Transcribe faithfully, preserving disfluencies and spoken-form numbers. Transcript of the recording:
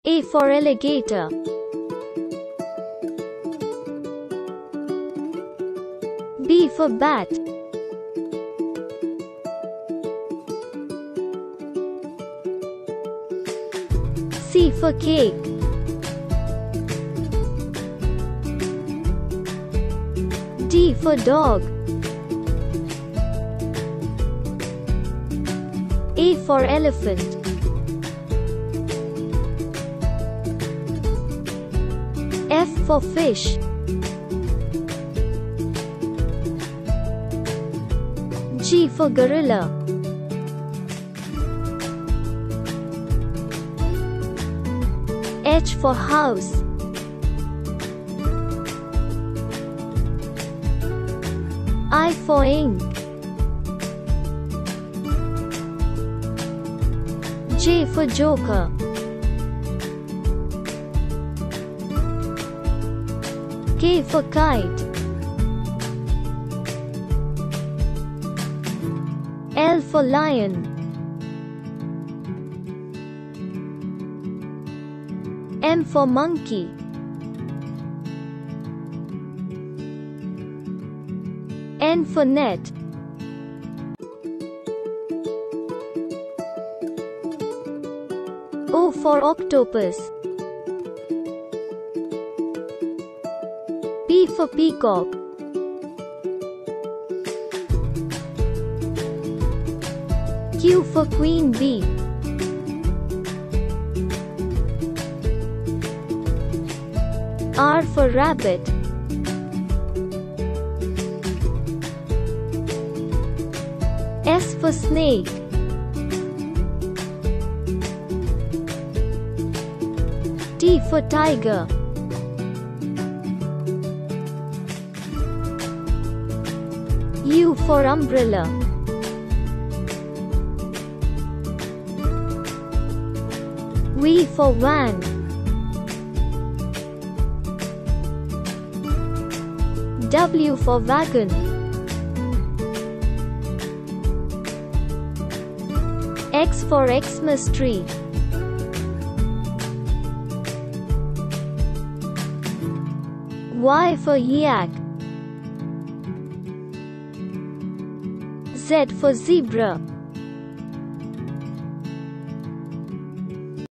A for alligator. B for bat. C for cake. D for dog. E for elephant. F for fish. G for gorilla. H for house. I for ink. J for joker. K for kite. L for lion. M for monkey. N for net. O for octopus. P for peacock. Q for queen bee. R for rabbit. S for snake. T for tiger. U for umbrella. V for van. W for wagon. X for Xmas tree. Y for yak. Z for zebra.